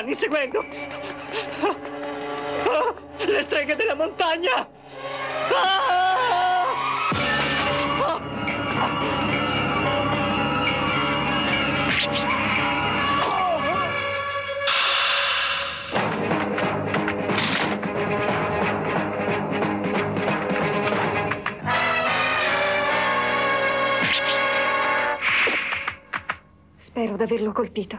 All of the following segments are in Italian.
stanno inseguendo! Le streghe della montagna! Spero di averlo colpito.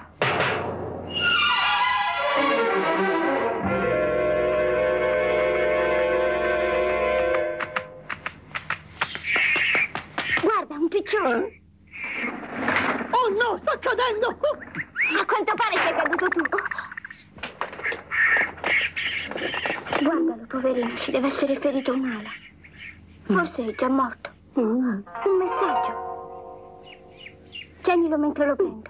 Guarda, un piccione. Oh no, sta cadendo! A quanto pare sei caduto tu. Guardalo, poverino, si deve essere ferito un'ala. Forse è già morto. Un messaggio. Tienilo mentre lo prendo.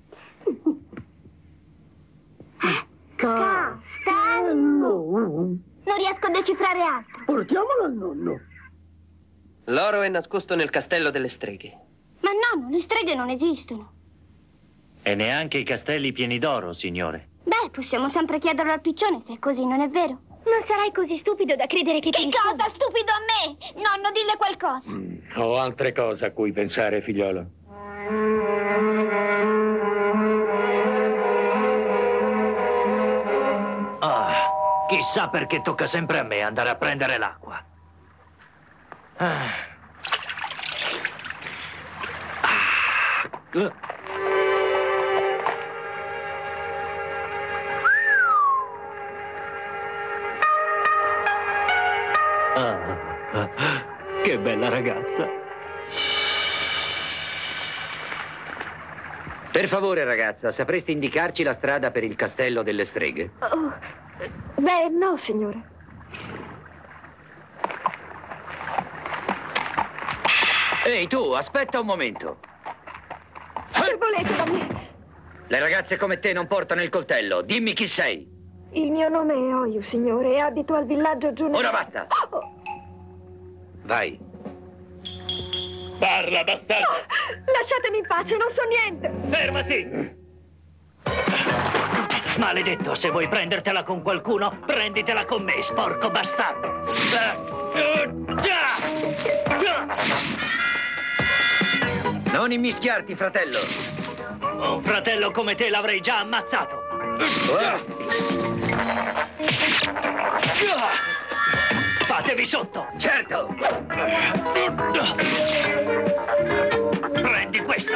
Castello! Non riesco a decifrare altro. Portiamolo al nonno. L'oro è nascosto nel castello delle streghe. Ma nonno, le streghe non esistono. E neanche i castelli pieni d'oro, signore. Beh, possiamo sempre chiederlo al piccione se è così, non è vero? Non sarai così stupido da credere che ti risponda. Che cosa stupido a me? Nonno, dille qualcosa. Ho altre cose a cui pensare, figliolo. Ah, chissà perché tocca sempre a me andare a prendere l'acqua. Che bella ragazza. Per favore, ragazza, sapresti indicarci la strada per il castello delle streghe? Oh, beh, no, signore. Ehi, tu, aspetta un momento. Che volete da me? Le ragazze come te non portano il coltello. Dimmi chi sei. Il mio nome è Oyu, signore, e abito al villaggio giù. Ora basta. Oh. Vai. Parla, bastardo! No, lasciatemi in pace, non so niente. Fermati! Maledetto, se vuoi prendertela con qualcuno, prenditela con me, sporco bastardo. Non immischiarti, fratello. Un fratello come te l'avrei già ammazzato. Fatevi sotto. Certo. Prendi questo.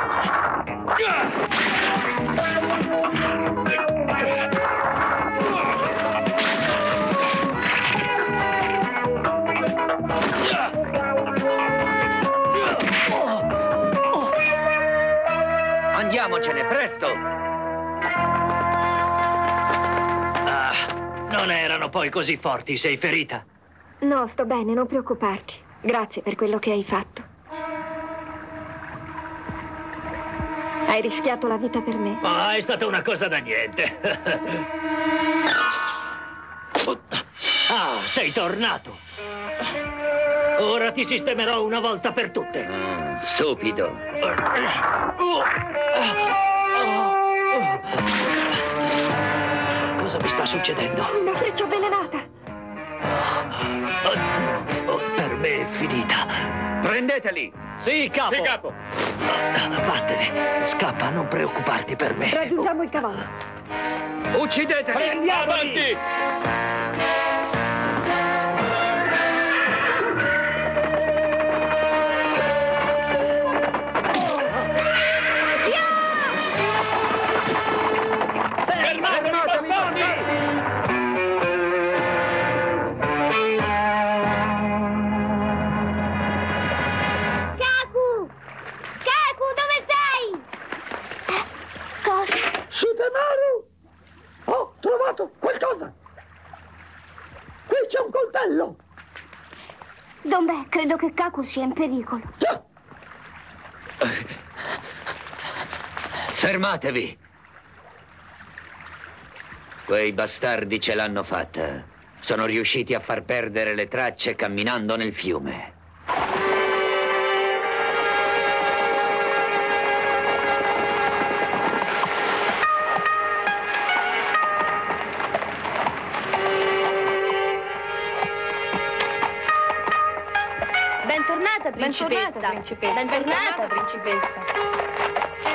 Andiamocene, presto. Ah, non erano poi così forti, sei ferita? No, sto bene, non preoccuparti. Grazie per quello che hai fatto. Hai rischiato la vita per me. Ah, è stata una cosa da niente. Ah, sei tornato. Ora ti sistemerò una volta per tutte. Stupido. Cosa mi sta succedendo? Una freccia avvelenata. Per me è finita. Prendeteli. Sì, capo. Sì, capo. Vattene. Scappa, non preoccuparti per me. Raggiungiamo il cavallo. Uccideteli. Andiamo avanti! Fermatevi, bastardi! Kaku! Kaku, dove sei? Cosa? Sutemaru! Ho trovato qualcosa! Qui c'è un coltello! Donbè, credo che Kaku sia in pericolo. Fermatevi. Quei bastardi ce l'hanno fatta. Sono riusciti a far perdere le tracce camminando nel fiume. Bentornata, principessa. Bentornata, principessa.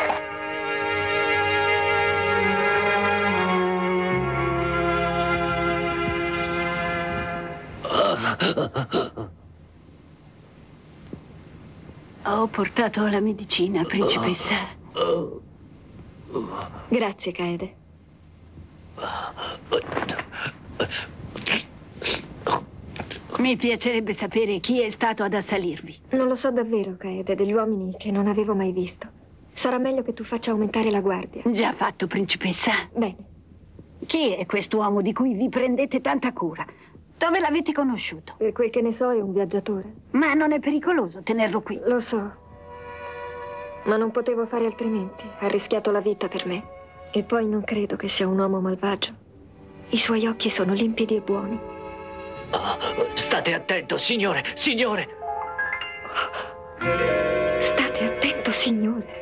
Ho portato la medicina, principessa. Grazie, Kaede. Mi piacerebbe sapere chi è stato ad assalirvi. Non lo so davvero, Kaede, degli uomini che non avevo mai visto. Sarà meglio che tu faccia aumentare la guardia. Già fatto, principessa. Bene. Chi è quest'uomo di cui vi prendete tanta cura? Dove l'avete conosciuto? Per quel che ne so è un viaggiatore. Ma non è pericoloso tenerlo qui? Lo so. Ma non potevo fare altrimenti. Ha rischiato la vita per me. E poi non credo che sia un uomo malvagio. I suoi occhi sono limpidi e buoni. State attento, signore, signore! State attento, signore.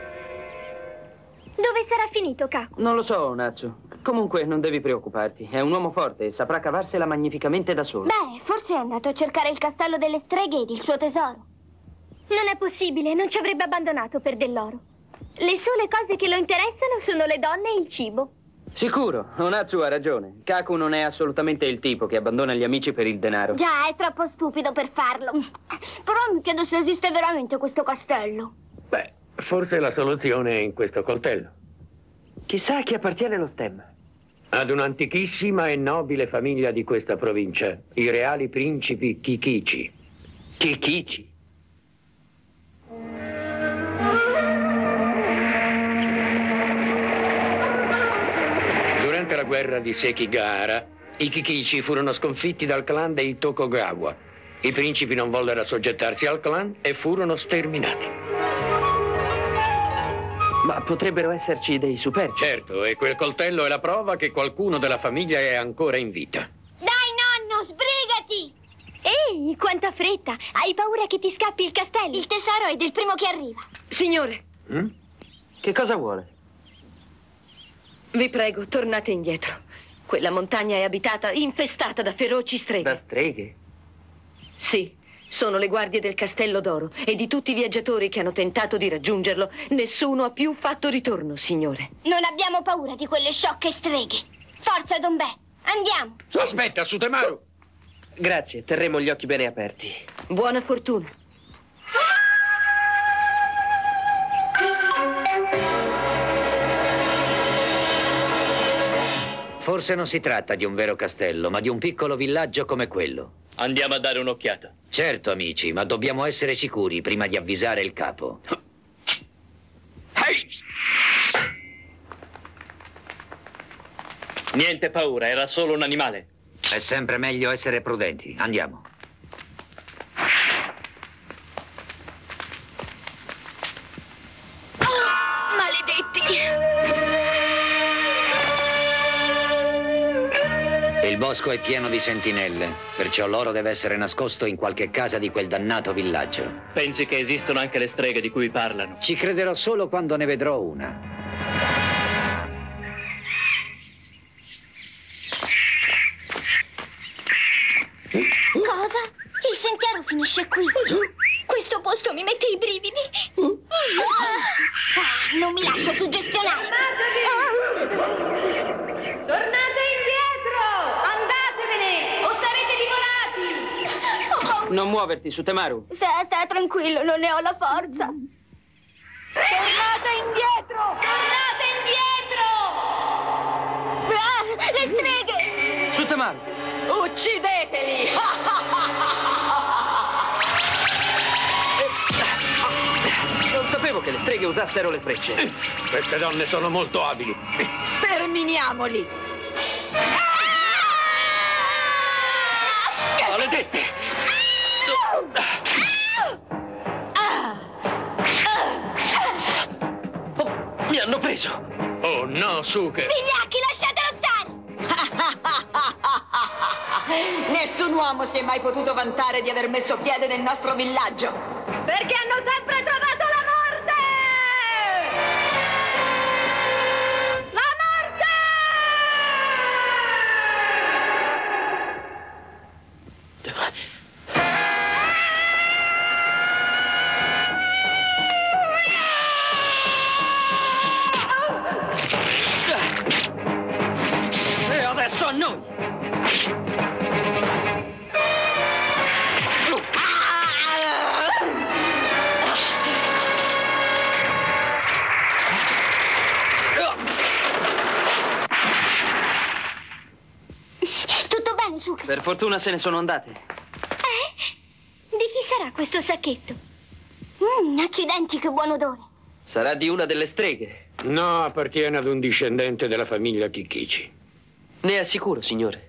Dove sarà finito, Kaku? Non lo so, Natsu. Comunque non devi preoccuparti. È un uomo forte e saprà cavarsela magnificamente da solo. Beh, forse è andato a cercare il castello delle streghe ed il suo tesoro. Non è possibile, non ci avrebbe abbandonato per dell'oro. Le sole cose che lo interessano sono le donne e il cibo. Sicuro, Onatsu ha ragione. Kaku non è assolutamente il tipo che abbandona gli amici per il denaro. Già, è troppo stupido per farlo. Però mi chiedo se esiste veramente questo castello. Beh, forse la soluzione è in questo coltello. Chissà a chi appartiene lo stemma. Ad un'antichissima e nobile famiglia di questa provincia, i reali principi Kikichi. Kikichi? Durante la guerra di Sekigahara, i Kikichi furono sconfitti dal clan dei Tokugawa. I principi non vollero assoggettarsi al clan e furono sterminati. Ma potrebbero esserci dei superstiti. Certo, e quel coltello è la prova che qualcuno della famiglia è ancora in vita. Dai, nonno, sbrigati! Ehi, quanta fretta! Hai paura che ti scappi il castello? Il tesoro è del primo che arriva. Signore, Che cosa vuole? vi prego, tornate indietro. Quella montagna è abitata, infestata da feroci streghe. Da streghe? Sì, sono le guardie del Castello d'Oro e di tutti i viaggiatori che hanno tentato di raggiungerlo, nessuno ha più fatto ritorno, signore. Non abbiamo paura di quelle sciocche streghe. Forza, Don Bè, andiamo! Aspetta, Sutemaru! Grazie, terremo gli occhi bene aperti. Buona fortuna. Forse non si tratta di un vero castello, ma di un piccolo villaggio come quello. Andiamo a dare un'occhiata. Certo, amici, ma dobbiamo essere sicuri prima di avvisare il capo. Niente paura, era solo un animale. È sempre meglio essere prudenti. Andiamo. Il bosco è pieno di sentinelle, perciò l'oro deve essere nascosto in qualche casa di quel dannato villaggio. Pensi che esistono anche le streghe di cui parlano? Ci crederò solo quando ne vedrò una. Cosa? Il sentiero finisce qui. Questo posto mi mette i brividi. Non mi lascio suggestionare. Tornate indietro! Andatevene o sarete divorati! Non muoverti, Sutemaru. Sta tranquillo, non ne ho la forza. Tornate indietro! Tornate indietro! Le streghe! Sutemaru! Uccideteli! Non sapevo che le streghe usassero le frecce. Queste donne sono molto abili. Sterminiamoli! Maledette! Oh, mi hanno preso! Oh no, Suke! Vigliacchi, lasciatelo stare! Nessun uomo si è mai potuto vantare di aver messo piede nel nostro villaggio. Perché hanno sempre trovato la morte! La morte! Per fortuna se ne sono andate. Di chi sarà questo sacchetto? Accidenti, che buon odore. Sarà di una delle streghe. No, appartiene ad un discendente della famiglia Kikichi. Ne assicuro, signore.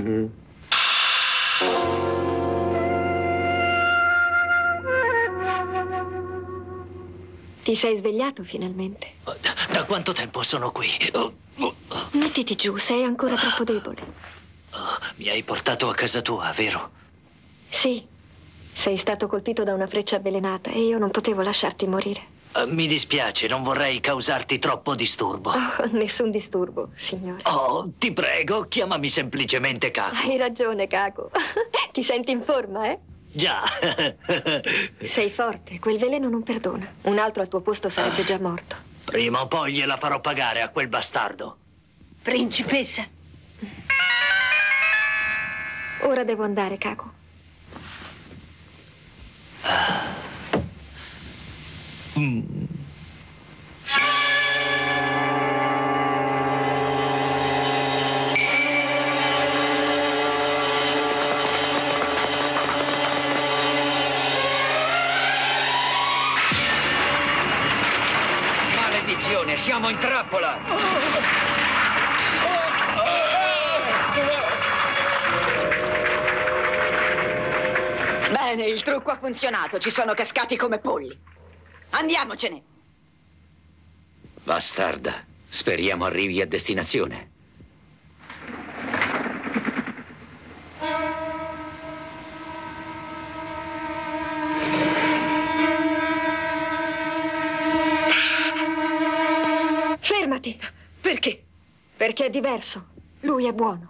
Ti sei svegliato finalmente? Da quanto tempo sono qui? Mettiti giù, sei ancora troppo debole. Mi hai portato a casa tua, vero? Sì, sei stato colpito da una freccia avvelenata e io non potevo lasciarti morire. Mi dispiace, non vorrei causarti troppo disturbo. Oh, nessun disturbo, signore. Oh, ti prego, chiamami semplicemente Caco. Hai ragione, Caco. Ti senti in forma, eh? Già. Sei forte, quel veleno non perdona. Un altro al tuo posto sarebbe già morto. Prima o poi gliela farò pagare a quel bastardo. Principessa. Ora devo andare, Caco. Maledizione, siamo in trappola! Bene, il trucco ha funzionato. Ci sono cascati come polli. Andiamocene. Bastarda, speriamo arrivi a destinazione. Fermati! Perché? Perché è diverso. Lui è buono.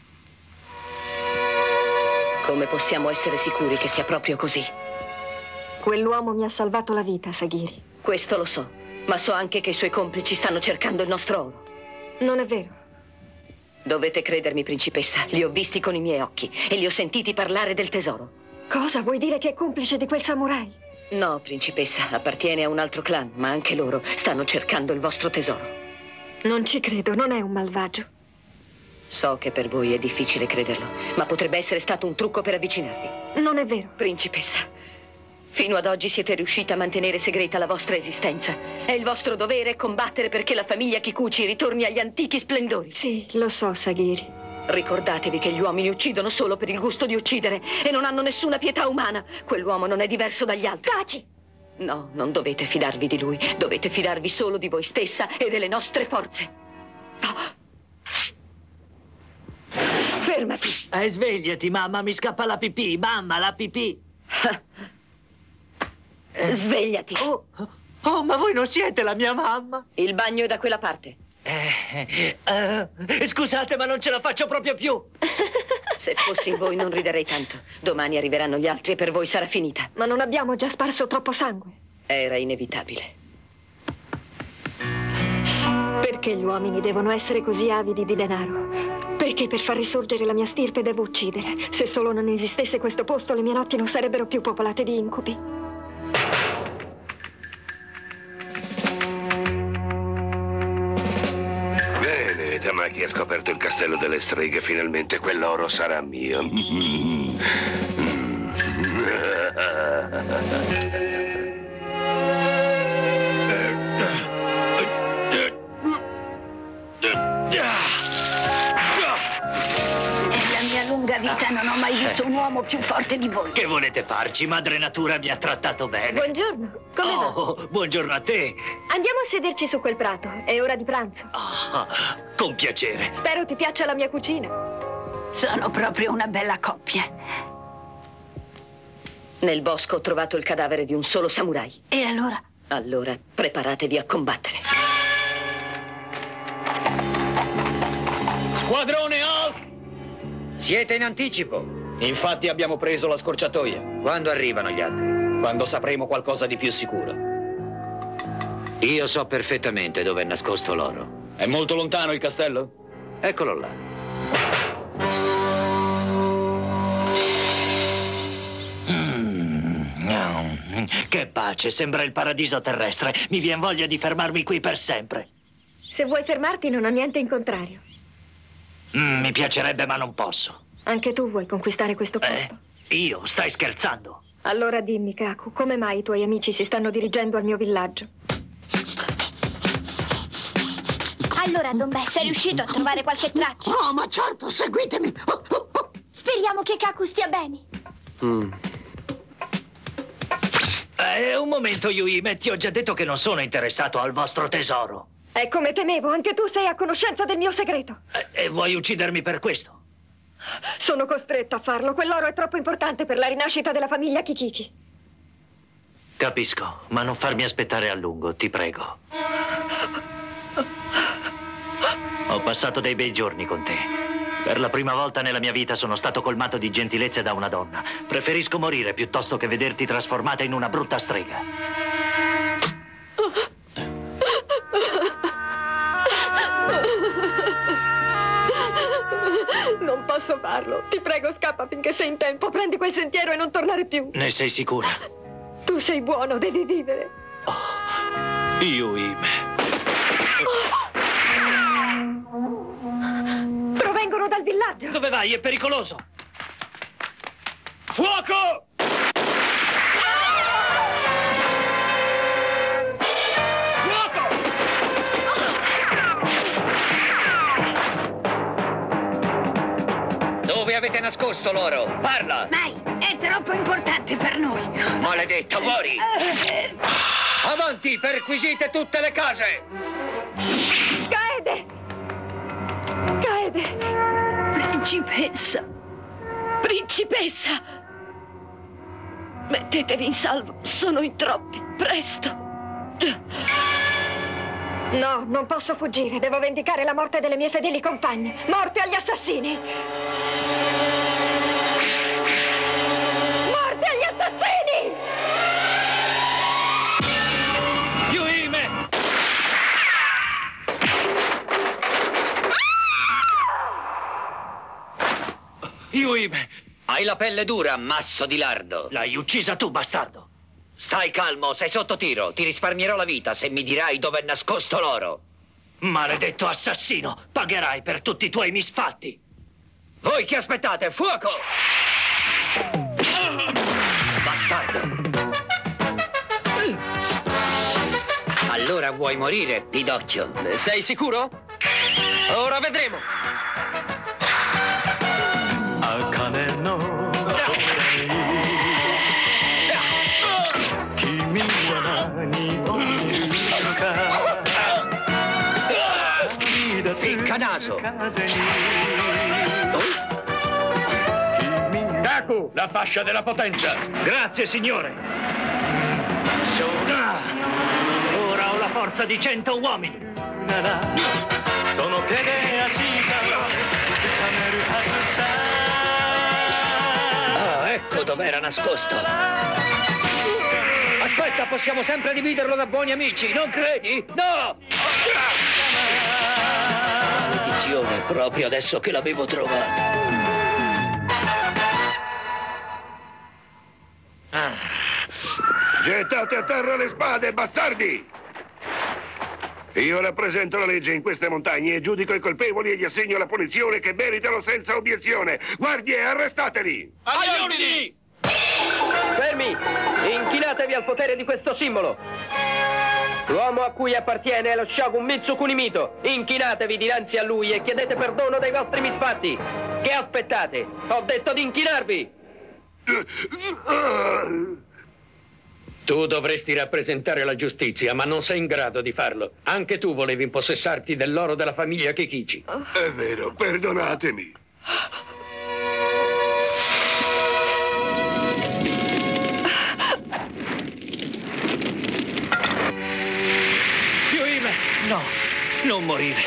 Come possiamo essere sicuri che sia proprio così? Quell'uomo mi ha salvato la vita, Saghiri. Questo lo so, ma so anche che i suoi complici stanno cercando il nostro oro. Non è vero. Dovete credermi, principessa. Li ho visti con i miei occhi e li ho sentiti parlare del tesoro. Cosa? Vuoi dire che è complice di quel samurai? No, principessa, appartiene a un altro clan, ma anche loro stanno cercando il vostro tesoro. Non ci credo, non è un malvagio. So che per voi è difficile crederlo, ma potrebbe essere stato un trucco per avvicinarvi. Non è vero. Principessa, fino ad oggi siete riusciti a mantenere segreta la vostra esistenza. È il vostro dovere combattere perché la famiglia Kikuchi ritorni agli antichi splendori. Sì, lo so, Saghiri. Ricordatevi che gli uomini uccidono solo per il gusto di uccidere e non hanno nessuna pietà umana. Quell'uomo non è diverso dagli altri. Taci! No, non dovete fidarvi di lui. Dovete fidarvi solo di voi stessa e delle nostre forze. Oh. Fermati! Svegliati, mamma, mi scappa la pipì. Mamma, la pipì. Svegliati. Oh, ma voi non siete la mia mamma? Il bagno è da quella parte. Scusate, ma non ce la faccio proprio più. Se fossi in voi non riderei tanto. Domani arriveranno gli altri e per voi sarà finita. Ma non abbiamo già sparso troppo sangue? Era inevitabile. Perché gli uomini devono essere così avidi di denaro? Perché per far risorgere la mia stirpe devo uccidere? Se solo non esistesse questo posto, le mie notti non sarebbero più popolate di incubi. Bene, Tamaki ha scoperto il castello delle streghe. Finalmente quell'oro sarà mio. Nella mia lunga vita non ho mai visto un uomo più forte di voi. Che volete farci? Madre Natura mi ha trattato bene. Buongiorno, come va? Buongiorno a te. Andiamo a sederci su quel prato, è ora di pranzo. Con piacere. Spero ti piaccia la mia cucina. Sono proprio una bella coppia. Nel bosco ho trovato il cadavere di un solo samurai. E allora? Allora, preparatevi a combattere. Squadrone Hulk! Siete in anticipo. Infatti abbiamo preso la scorciatoia. Quando arrivano gli altri? Quando sapremo qualcosa di più sicuro. Io so perfettamente dove è nascosto l'oro. È molto lontano il castello? Eccolo là. Che pace, sembra il paradiso terrestre. Mi vien voglia di fermarmi qui per sempre. Se vuoi fermarti non ho niente in contrario. Mi piacerebbe, ma non posso. Anche tu vuoi conquistare questo posto? Io? Stai scherzando? Allora dimmi, Kaku, come mai i tuoi amici si stanno dirigendo al mio villaggio? Allora, Don Beh, sei riuscito a trovare qualche traccia? Oh, ma certo, seguitemi! Speriamo che Kaku stia bene. Un momento, Yuime, ti ho già detto che non sono interessato al vostro tesoro. È come temevo, anche tu sei a conoscenza del mio segreto. E vuoi uccidermi per questo? Sono costretta a farlo, quell'oro è troppo importante per la rinascita della famiglia Kikiki. Capisco, ma non farmi aspettare a lungo, ti prego. Ho passato dei bei giorni con te. Per la prima volta nella mia vita sono stato colmato di gentilezze da una donna. Preferisco morire piuttosto che vederti trasformata in una brutta strega. Non posso farlo. Ti prego, scappa finché sei in tempo. Prendi quel sentiero e non tornare più. Ne sei sicura? Tu sei buono, devi vivere. Yuime. Provengono dal villaggio. Dove vai? È pericoloso. Fuoco! Dove avete nascosto l'oro? Parla! Mai! È troppo importante per noi! Maledetta, muori! Avanti, perquisite tutte le case! Kaede! Kaede! Principessa! Principessa! Mettetevi in salvo, sono in troppi, presto! No, non posso fuggire, devo vendicare la morte delle mie fedeli compagne. Morte agli assassini! Morte agli assassini! Yuime! Yuime! Hai la pelle dura, masso di lardo. L'hai uccisa tu, bastardo. Stai calmo, sei sotto tiro. Ti risparmierò la vita se mi dirai dove è nascosto l'oro. Maledetto assassino, pagherai per tutti i tuoi misfatti. Voi che aspettate? Fuoco! Bastardo. Allora vuoi morire, pidocchio? Sei sicuro? Ora vedremo. Ficcanaso! Kaku, la fascia della potenza! Grazie, signore! Ora ho la forza di 100 uomini! Ah, ecco dov'era nascosto! Aspetta, possiamo sempre dividerlo da buoni amici, non credi? No! Maledizione, proprio adesso che l'avevo trovato. Gettate a terra le spade, bastardi! Io rappresento la legge in queste montagne e giudico i colpevoli e gli assegno la punizione che meritano senza obiezione. Guardie, arrestateli! Agli ordini! Fermi! Inchinatevi al potere di questo simbolo! L'uomo a cui appartiene è lo Shogun Mitsukunimito. Inchinatevi dinanzi a lui e chiedete perdono dei vostri misfatti. Che aspettate? Ho detto di inchinarvi! Tu dovresti rappresentare la giustizia, ma non sei in grado di farlo. Anche tu volevi impossessarti dell'oro della famiglia Kikichi. È vero, perdonatemi. Yuime! No, non morire.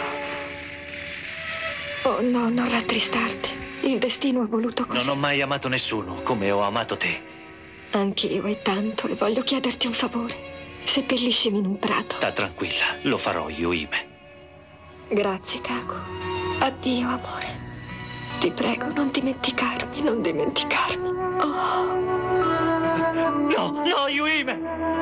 Oh no, non rattristarti. Il destino ha voluto così. Non ho mai amato nessuno come ho amato te. Anch'io e tanto, e voglio chiederti un favore. Seppelliscimi in un prato. Sta tranquilla, lo farò, Yuime. Grazie, Kaku. Addio, amore. Ti prego, non dimenticarmi, non dimenticarmi. Oh. No, no, Yuime!